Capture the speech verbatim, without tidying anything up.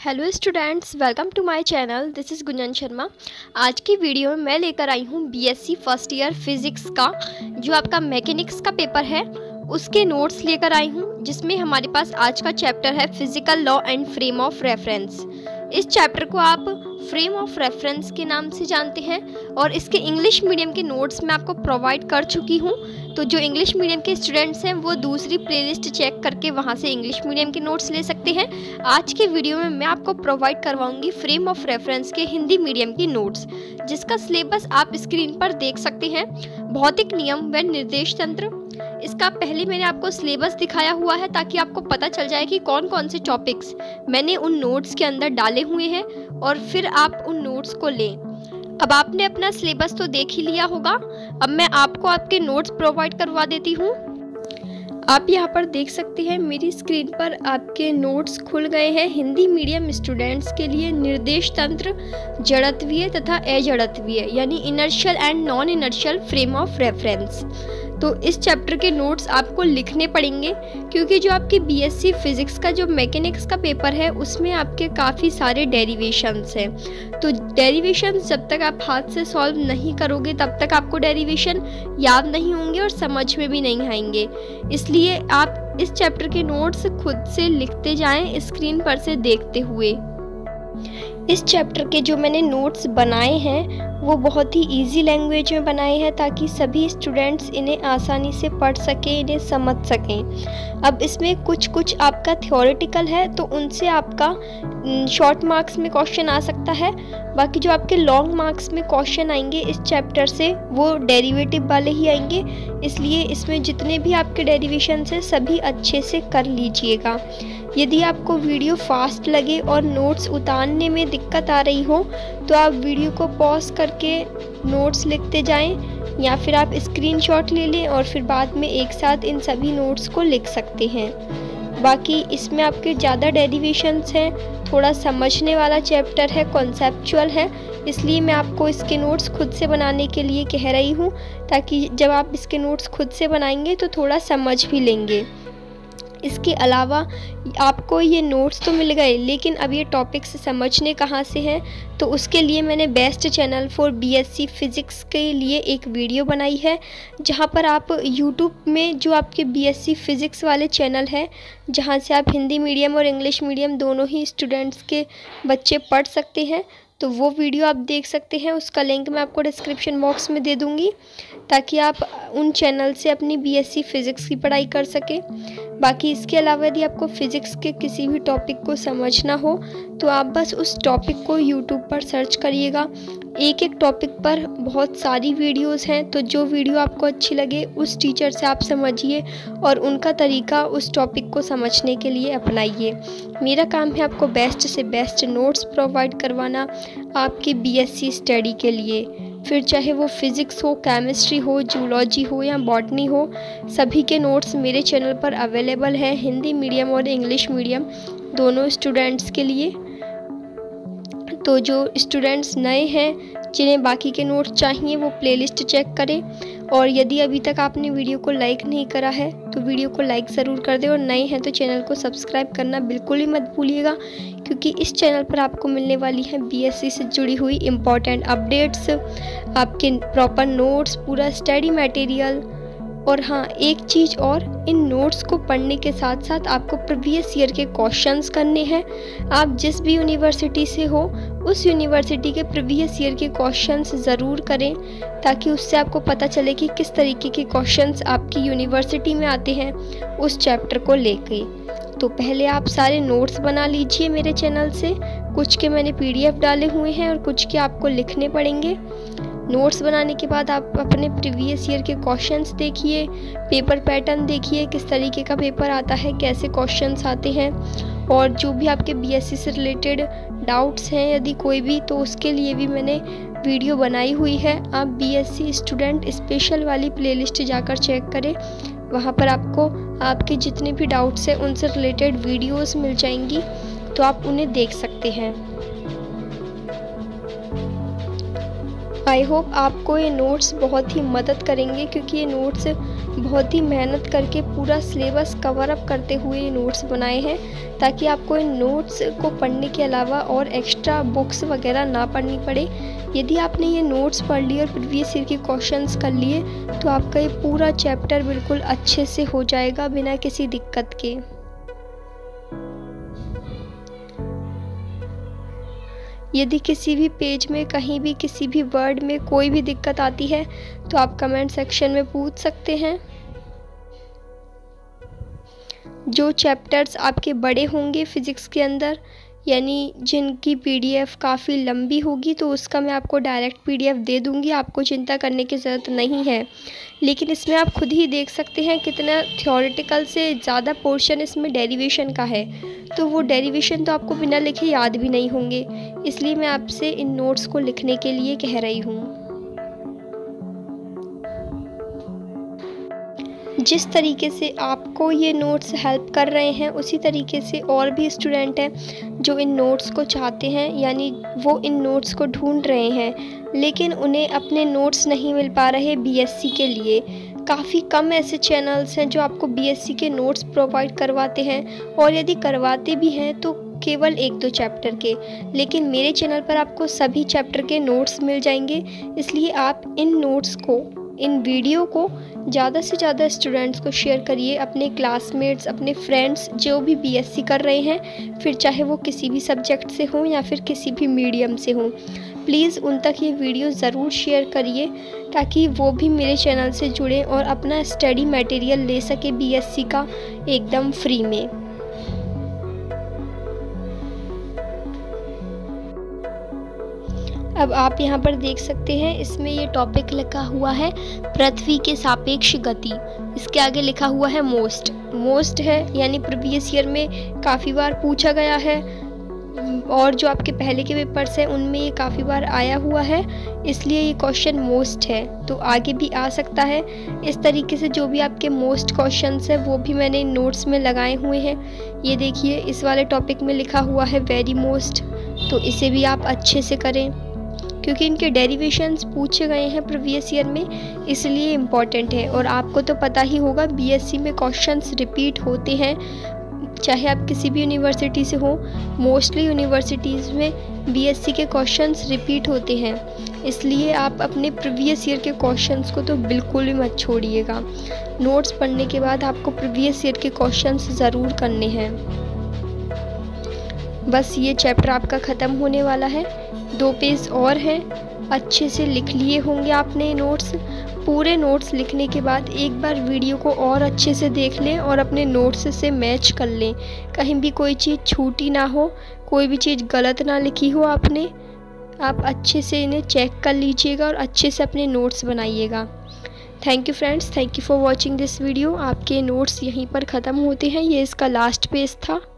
Hello students, welcome to my channel. This is Gunjan Sharma. आज की video में मैं लेकर आई हूँ बीएससी फर्स्ट ईयर फिज़िक्स का जो आपका मैकेनिक्स का पेपर है उसके नोट्स लेकर आई हूँ, जिसमें हमारे पास आज का चैप्टर है physical law and frame of reference. इस चैप्टर को आप फ्रेम ऑफ रेफरेंस के नाम से जानते हैं और इसके इंग्लिश मीडियम के नोट्स मैं आपको प्रोवाइड कर चुकी हूँ। तो जो इंग्लिश मीडियम के स्टूडेंट्स हैं वो दूसरी प्लेलिस्ट चेक करके वहाँ से इंग्लिश मीडियम के नोट्स ले सकते हैं। आज के वीडियो में मैं आपको प्रोवाइड करवाऊंगी फ्रेम ऑफ रेफरेंस के हिंदी मीडियम के नोट्स, जिसका सिलेबस आप स्क्रीन पर देख सकते हैं। भौतिक नियम व निर्देश तंत्र, इसका पहले मैंने आपको सिलेबस दिखाया हुआ है ताकि आपको पता चल जाए कि कौन कौन से टॉपिक्स मैंने उन नोट्स के अंदर डाले हुए हैं और फिर आप उन नोट्स को लें। अब आपने अपना सिलेबस तो देख ही लिया होगा। अब मैं आपको आपके नोट्स प्रोवाइड करवा देती हूँ। आप यहाँ पर देख सकते हैं मेरी स्क्रीन पर आपके नोट्स खुल गए हैं। हिंदी मीडियम स्टूडेंट्स के लिए निर्देश तंत्र, जड़त्वीय तथा अजड़त्वीय यानी inertial and non inertial frame of reference. तो इस चैप्टर के नोट्स आपको लिखने पड़ेंगे क्योंकि जो आपकी बीएससी फिजिक्स का जो मैकेनिक्स का पेपर है उसमें आपके काफ़ी सारे डेरिवेशंस हैं। तो डेरिवेशंस जब तक आप हाथ से सॉल्व नहीं करोगे तब तक आपको डेरिवेशन याद नहीं होंगे और समझ में भी नहीं आएंगे। इसलिए आप इस चैप्टर के नोट्स खुद से लिखते जाएं स्क्रीन पर से देखते हुए। इस चैप्टर के जो मैंने नोट्स बनाए हैं वो बहुत ही इजी लैंग्वेज में बनाए हैं ताकि सभी स्टूडेंट्स इन्हें आसानी से पढ़ सकें, इन्हें समझ सकें। अब इसमें कुछ कुछ आपका थ्योरेटिकल है तो उनसे आपका शॉर्ट मार्क्स में क्वेश्चन आ सकता है। बाकी जो आपके लॉन्ग मार्क्स में क्वेश्चन आएंगे इस चैप्टर से वो डेरिवेटिव वाले ही आएंगे। इसलिए इसमें जितने भी आपके डेरिवेशंस हैं सभी अच्छे से कर लीजिएगा। यदि आपको वीडियो फास्ट लगे और नोट्स उतारने में दिक्कत आ रही हो तो आप वीडियो को पॉज करके नोट्स लिखते जाएं या फिर आप स्क्रीनशॉट ले लें और फिर बाद में एक साथ इन सभी नोट्स को लिख सकते हैं। बाकी इसमें आपके ज़्यादा डेरिवेशंस हैं, थोड़ा समझने वाला चैप्टर है, कॉन्सेप्चुअल है, इसलिए मैं आपको इसके नोट्स खुद से बनाने के लिए कह रही हूँ ताकि जब आप इसके नोट्स खुद से बनाएंगे तो थोड़ा समझ भी लेंगे। इसके अलावा आपको ये नोट्स तो मिल गए लेकिन अब ये टॉपिक्स समझने कहाँ से हैं, तो उसके लिए मैंने best channel for BSc physics के लिए एक वीडियो बनाई है जहाँ पर आप यूट्यूब में जो आपके बीएससी फिज़िक्स वाले चैनल है जहाँ से आप हिंदी मीडियम और इंग्लिश मीडियम दोनों ही स्टूडेंट्स के बच्चे पढ़ सकते हैं, तो वो वीडियो आप देख सकते हैं। उसका लिंक मैं आपको डिस्क्रिप्शन बॉक्स में दे दूँगी ताकि आप उन चैनल से अपनी बीएससी फिज़िक्स की पढ़ाई कर सकें। बाकी इसके अलावा यदि आपको फ़िज़िक्स के किसी भी टॉपिक को समझना हो तो आप बस उस टॉपिक को यूट्यूब पर सर्च करिएगा। एक एक टॉपिक पर बहुत सारी वीडियोस हैं, तो जो वीडियो आपको अच्छी लगे उस टीचर से आप समझिए और उनका तरीका उस टॉपिक को समझने के लिए अपनाइए। मेरा काम है आपको बेस्ट से बेस्ट नोट्स प्रोवाइड करवाना आपके बीएससी स्टडी के लिए, फिर चाहे वो फिज़िक्स हो, केमिस्ट्री हो, जूलॉजी हो या बॉटनी हो, सभी के नोट्स मेरे चैनल पर अवेलेबल है हिंदी मीडियम और इंग्लिश मीडियम दोनों स्टूडेंट्स के लिए। तो जो स्टूडेंट्स नए हैं जिन्हें बाकी के नोट्स चाहिए वो प्लेलिस्ट चेक करें और यदि अभी तक आपने वीडियो को लाइक नहीं करा है तो वीडियो को लाइक ज़रूर कर दें और नए हैं तो चैनल को सब्सक्राइब करना बिल्कुल ही मत भूलिएगा क्योंकि इस चैनल पर आपको मिलने वाली है बीएससी से जुड़ी हुई इम्पॉर्टेंट अपडेट्स, आपके प्रॉपर नोट्स, पूरा स्टडी मटेरियल। और हाँ, एक चीज़ और, इन नोट्स को पढ़ने के साथ साथ आपको प्रीवियस ईयर के क्वेश्चंस करने हैं। आप जिस भी यूनिवर्सिटी से हो उस यूनिवर्सिटी के प्रीवियस ईयर के क्वेश्चंस ज़रूर करें ताकि उससे आपको पता चले कि किस तरीके के क्वेश्चंस आपकी यूनिवर्सिटी में आते हैं उस चैप्टर को लेके। तो पहले आप सारे नोट्स बना लीजिए मेरे चैनल से। कुछ के मैंने पीडीएफ डाले हुए हैं और कुछ के आपको लिखने पड़ेंगे। नोट्स बनाने के बाद आप अपने प्रीवियस ईयर के क्वेश्चंस देखिए, पेपर पैटर्न देखिए, किस तरीके का पेपर आता है, कैसे क्वेश्चंस आते हैं और जो भी आपके बीएससी से रिलेटेड डाउट्स हैं यदि कोई भी, तो उसके लिए भी मैंने वीडियो बनाई हुई है। आप बीएससी स्टूडेंट स्पेशल वाली प्लेलिस्ट जाकर चेक करें, वहाँ पर आपको आपके जितने भी डाउट्स हैं उनसे रिलेटेड वीडियोज़ मिल जाएंगी, तो आप उन्हें देख सकते हैं। आई होप आपको ये नोट्स बहुत ही मदद करेंगे क्योंकि ये नोट्स बहुत ही मेहनत करके पूरा सिलेबस कवर अप करते हुए ये नोट्स बनाए हैं, ताकि आपको इन नोट्स को पढ़ने के अलावा और एक्स्ट्रा बुक्स वगैरह ना पढ़नी पड़े। यदि आपने ये नोट्स पढ़ लिए और प्रीवियस ईयर के क्वेश्चंस कर लिए तो आपका ये पूरा चैप्टर बिल्कुल अच्छे से हो जाएगा बिना किसी दिक्कत के। यदि किसी भी पेज में कहीं भी किसी भी वर्ड में कोई भी दिक्कत आती है तो आप कमेंट सेक्शन में पूछ सकते हैं। जो चैप्टर्स आपके बड़े होंगे फिज़िक्स के अंदर, यानी जिनकी पीडीएफ काफ़ी लंबी होगी, तो उसका मैं आपको डायरेक्ट पीडीएफ दे दूंगी, आपको चिंता करने की ज़रूरत नहीं है। लेकिन इसमें आप खुद ही देख सकते हैं कितना थ्योरेटिकल से ज़्यादा पोर्शन इसमें डेरिवेशन का है, तो वो डेरिवेशन तो आपको बिना लिखे याद भी नहीं होंगे, इसलिए मैं आपसे इन नोट्स को लिखने के लिए कह रही हूँ। जिस तरीके से आपको ये नोट्स हेल्प कर रहे हैं उसी तरीके से और भी स्टूडेंट हैं जो इन नोट्स को चाहते हैं, यानी वो इन नोट्स को ढूंढ रहे हैं लेकिन उन्हें अपने नोट्स नहीं मिल पा रहे बीएससी के लिए। काफ़ी कम ऐसे चैनल्स हैं जो आपको बीएससी के नोट्स प्रोवाइड करवाते हैं, और यदि करवाते भी हैं तो केवल एक दो चैप्टर के। लेकिन मेरे चैनल पर आपको सभी चैप्टर के नोट्स मिल जाएंगे, इसलिए आप इन नोट्स को, इन वीडियो को ज़्यादा से ज़्यादा स्टूडेंट्स को शेयर करिए, अपने क्लासमेट्स, अपने फ्रेंड्स जो भी बीएससी कर रहे हैं, फिर चाहे वो किसी भी सब्जेक्ट से हों या फिर किसी भी मीडियम से हों। प्लीज़ उन तक ये वीडियो ज़रूर शेयर करिए ताकि वो भी मेरे चैनल से जुड़ें और अपना स्टडी मटेरियल ले सके बीएससी का एकदम फ्री में। अब आप यहाँ पर देख सकते हैं इसमें ये टॉपिक लिखा हुआ है पृथ्वी के सापेक्ष गति, इसके आगे लिखा हुआ है मोस्ट। मोस्ट है यानी प्रीवियस ईयर में काफ़ी बार पूछा गया है, और जो आपके पहले के पेपर्स हैं उनमें ये काफ़ी बार आया हुआ है, इसलिए ये क्वेश्चन मोस्ट है, तो आगे भी आ सकता है। इस तरीके से जो भी आपके मोस्ट क्वेश्चंस है वो भी मैंने नोट्स में लगाए हुए हैं। ये देखिए इस वाले टॉपिक में लिखा हुआ है वेरी मोस्ट, तो इसे भी आप अच्छे से करें क्योंकि इनके डेरिवेशंस पूछे गए हैं प्रीवियस ईयर में, इसलिए इम्पॉर्टेंट है। और आपको तो पता ही होगा बीएससी में क्वेश्चंस रिपीट होते हैं, चाहे आप किसी भी यूनिवर्सिटी से हो, मोस्टली यूनिवर्सिटीज़ में बीएससी के क्वेश्चंस रिपीट होते हैं, इसलिए आप अपने प्रीवियस ईयर के क्वेश्चंस को तो बिल्कुल भी मत छोड़िएगा। नोट्स पढ़ने के बाद आपको प्रीवियस ईयर के क्वेश्चंस ज़रूर करने हैं। बस ये चैप्टर आपका ख़त्म होने वाला है, दो पेज और हैं, अच्छे से लिख लिए होंगे आपने नोट्स। पूरे नोट्स लिखने के बाद एक बार वीडियो को और अच्छे से देख लें और अपने नोट्स से मैच कर लें, कहीं भी कोई चीज़ छूटी ना हो, कोई भी चीज़ गलत ना लिखी हो आपने। आप अच्छे से इन्हें चेक कर लीजिएगा और अच्छे से अपने नोट्स बनाइएगा। Thank you friends, thank you for watching this video. आपके नोट्स यहीं पर ख़त्म होते हैं, ये इसका लास्ट पेज था।